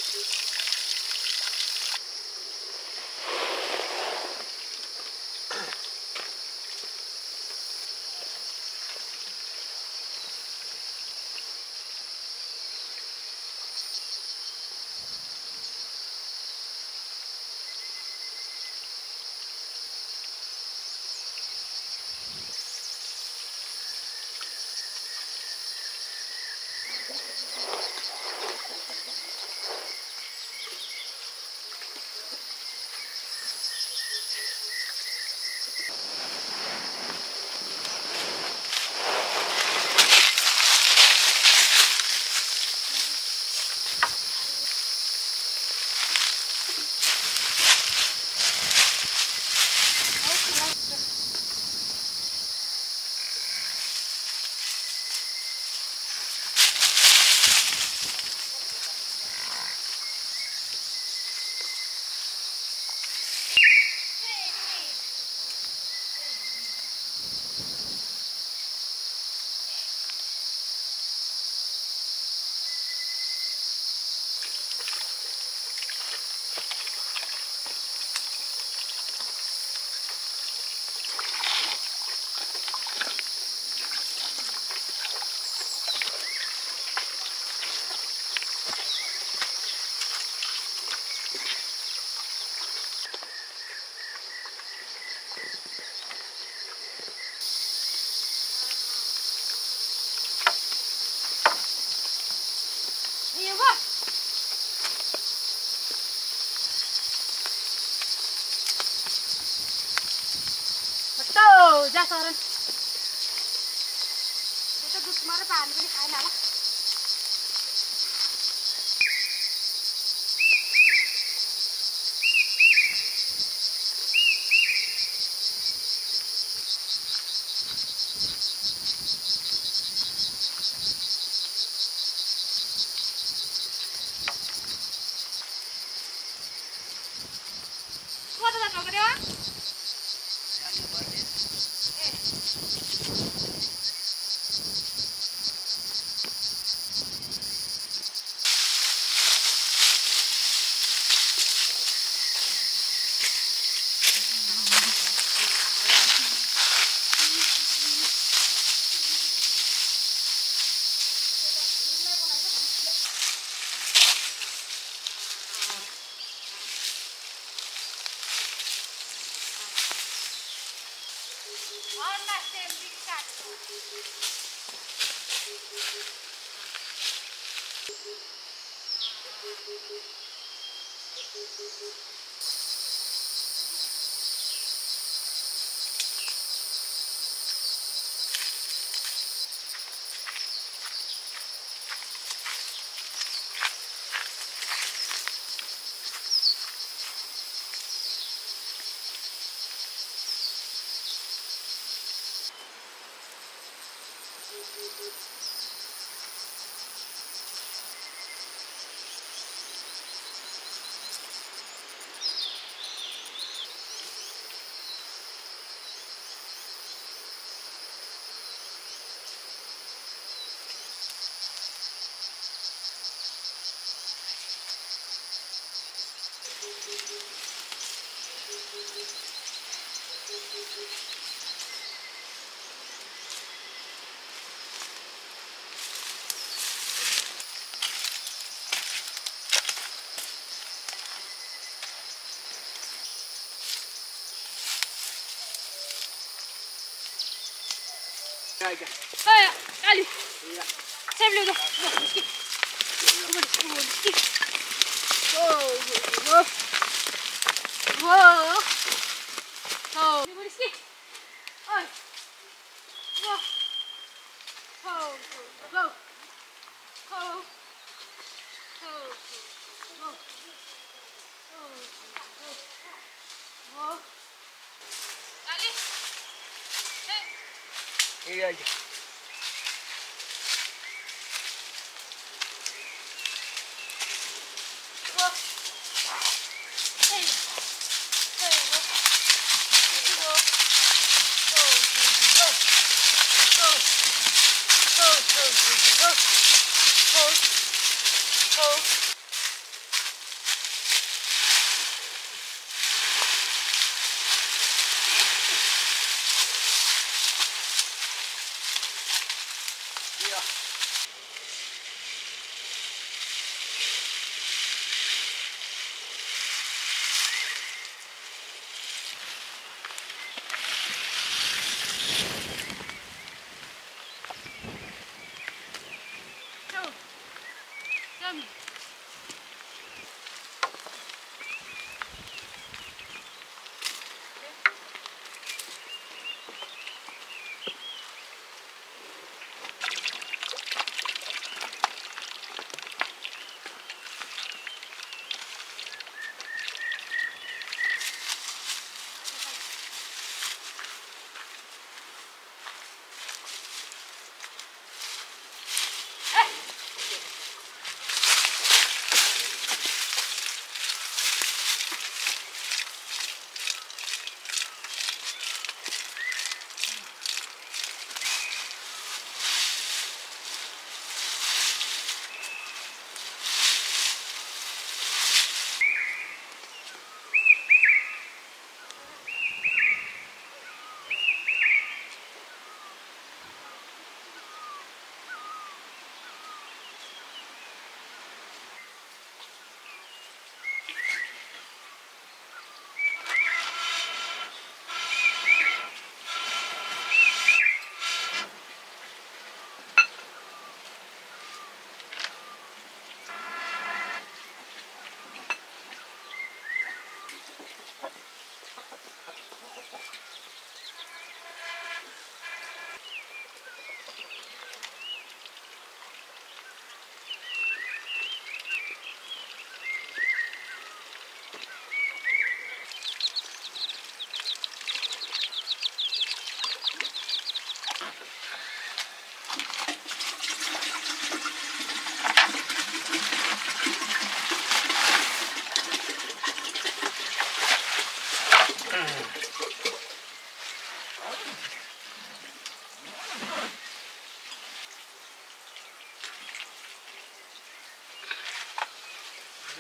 जा सरन त्यो त दुधमा र पानी पनि खाएन होला कता जानु पर्यो Hey, Ali. Save le dos. Whoa. Whoa. Oh. You want to see? Oh. Whoa. Oh. Go. Oh. Oh. Go. Oh. Whoa. Ali. Hey. Yeah.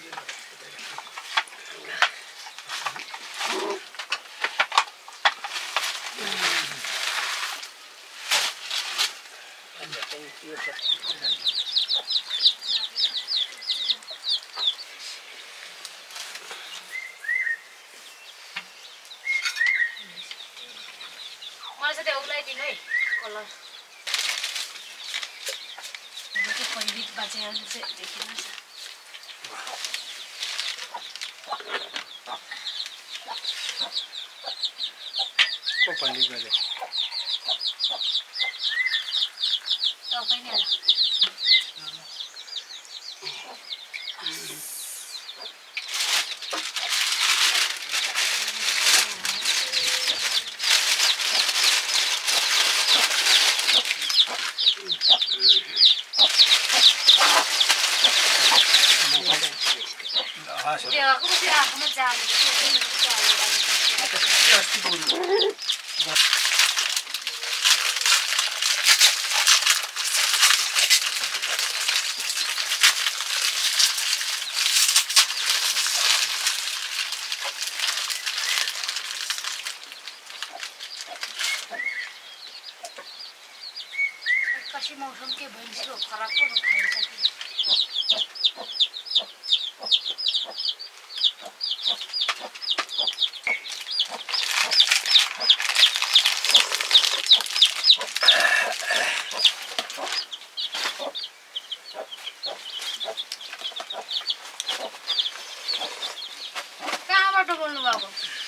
मलाई चाहिँ त्यो उलाइदिनु है कलर त्यो पण्डित बाजेहरू चाहिँ देखिन्छ को पण्डित बाजे तपाईँ नै त्यो aku mesti aku mau jalan kasih मौसम के भइसक्यो खराब पो खाइसक्यो कहाँबाट बोल्नु भएको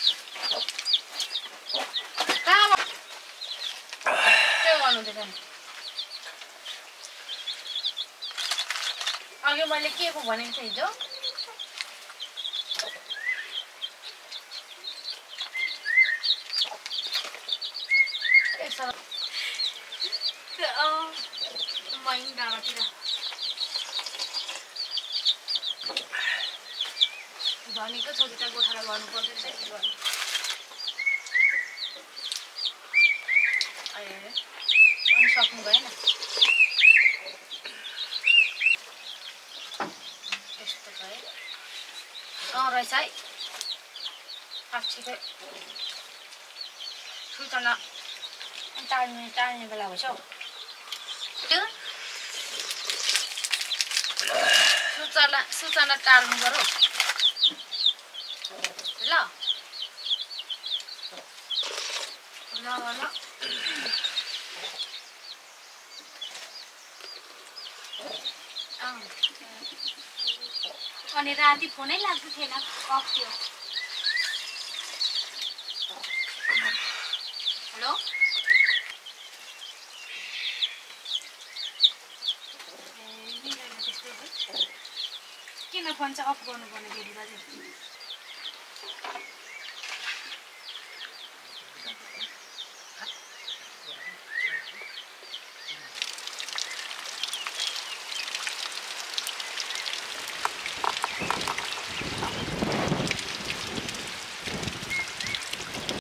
कहाँबाट के गर्नुहुँदैछ नि अघि मैले के पो भनेको थिएँ हिजो मैन डाँडातिर धनीको छोरी त गोठाला गर्नु पर्दैन के गर्नु अनि सक्नु भएन यस्तो भयो रहेछ है साँच्चीकै सुचना टाढ्ने बेला भएछ हौ सूचना टार्नु पर्यो ल ल ल अनि राति फोनै लाग्दै थिएन अफ थियो हेलो किन फोन चाहिँ अफ गर्नुपर्ने फेरि दाजु